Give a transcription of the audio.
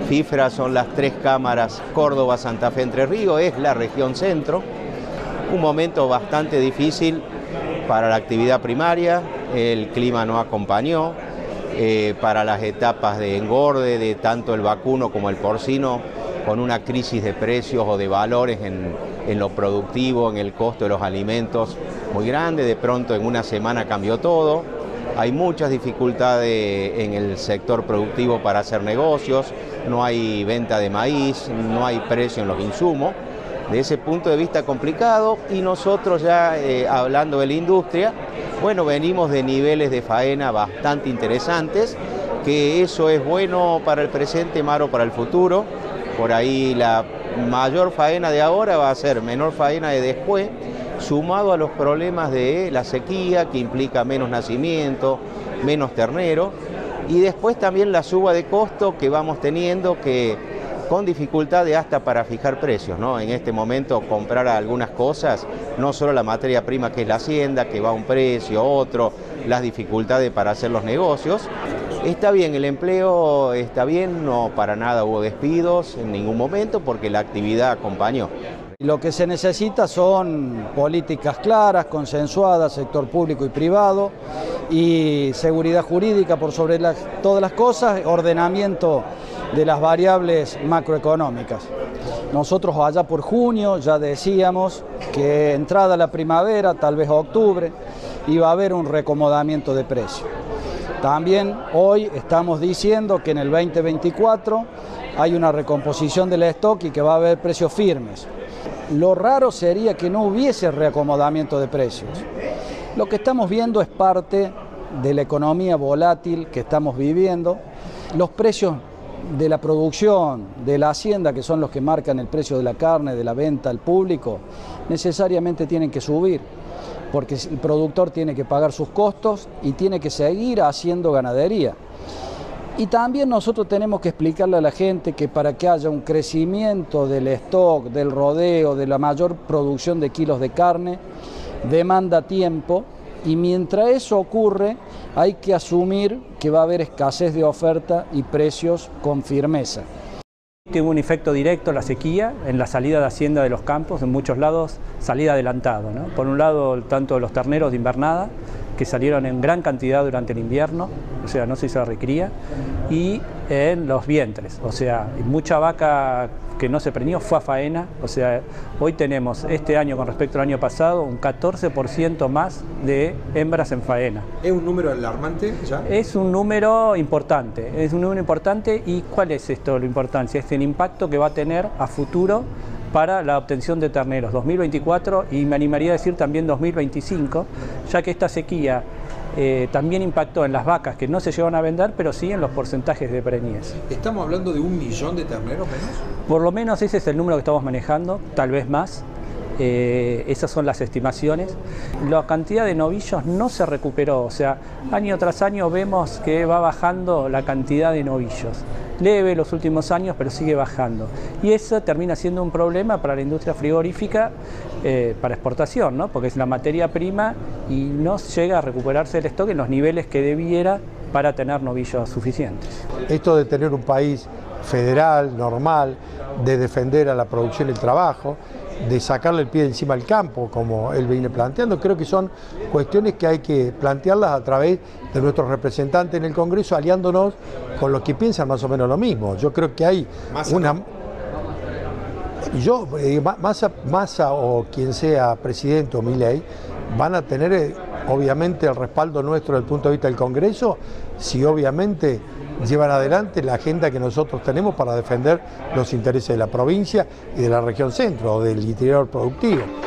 FIFRA son las 3 cámaras Córdoba, Santa Fe, Entre Ríos, es la región centro. Un momento bastante difícil para la actividad primaria, el clima no acompañó, para las etapas de engorde de tanto el vacuno como el porcino, con una crisis de precios o de valores en lo productivo, en el costo de los alimentos muy grande. De pronto en una semana cambió todo. Hay muchas dificultades en el sector productivo para hacer negocios, no hay venta de maíz, no hay precio en los insumos. De ese punto de vista complicado, y nosotros ya hablando de la industria, bueno, venimos de niveles de faena bastante interesantes, que eso es bueno para el presente, malo para el futuro. Por ahí la mayor faena de ahora va a ser menor faena de después, sumado a los problemas de la sequía, que implica menos nacimiento, menos ternero, y después también la suba de costo que vamos teniendo, que con dificultades hasta para fijar precios, ¿no? En este momento comprar algunas cosas, no solo la materia prima que es la hacienda, que va a un precio, otro, las dificultades para hacer los negocios. Está bien, el empleo está bien, no para nada hubo despidos en ningún momento porque la actividad acompañó. Lo que se necesita son políticas claras, consensuadas, sector público y privado, y seguridad jurídica por sobre todas las cosas, ordenamiento de las variables macroeconómicas. Nosotros allá por junio ya decíamos que entrada la primavera, tal vez octubre, iba a haber un reacomodamiento de precios. También hoy estamos diciendo que en el 2024 hay una recomposición del stock y que va a haber precios firmes. Lo raro sería que no hubiese reacomodamiento de precios. Lo que estamos viendo es parte de la economía volátil que estamos viviendo. Los precios de la producción, de la hacienda, que son los que marcan el precio de la carne, de la venta al público, necesariamente tienen que subir, porque el productor tiene que pagar sus costos y tiene que seguir haciendo ganadería. Y también nosotros tenemos que explicarle a la gente que para que haya un crecimiento del stock, del rodeo, de la mayor producción de kilos de carne, demanda tiempo, y mientras eso ocurre hay que asumir que va a haber escasez de oferta y precios con firmeza. Tiene un efecto directo la sequía en la salida de hacienda de los campos, en muchos lados salida adelantado, ¿no? Por un lado, tanto los terneros de invernada, que salieron en gran cantidad durante el invierno, o sea, no se hizo recría, y en los vientres, o sea, mucha vaca que no se preñó fue a faena, o sea, hoy tenemos este año con respecto al año pasado un 14% más de hembras en faena. ¿Es un número alarmante ya? Es un número importante, ¿y cuál es esto, la importancia? Es el impacto que va a tener a futuro para la obtención de terneros 2024 y me animaría a decir también 2025, ya que esta sequía también impactó en las vacas que no se llevan a vender, pero sí en los porcentajes de preñez. ¿Estamos hablando de 1 millón de terneros menos? Por lo menos ese es el número que estamos manejando, tal vez más. Esas son las estimaciones. La cantidad de novillos no se recuperó, o sea, año tras año vemos que va bajando la cantidad de novillos. Leve los últimos años, pero sigue bajando. Y eso termina siendo un problema para la industria frigorífica, para exportación, ¿no? Porque es la materia prima y no llega a recuperarse el stock en los niveles que debiera para tener novillos suficientes. Esto de tener un país federal, normal, de defender a la producción y el trabajo, de sacarle el pie de encima al campo, como él viene planteando, creo que son cuestiones que hay que plantearlas a través de nuestros representantes en el Congreso, aliándonos con los que piensan más o menos lo mismo. Yo creo que hay una... Massa o quien sea presidente o Milei van a tener obviamente el respaldo nuestro desde el punto de vista del Congreso, si obviamente llevan adelante la agenda que nosotros tenemos para defender los intereses de la provincia y de la región centro o del interior productivo.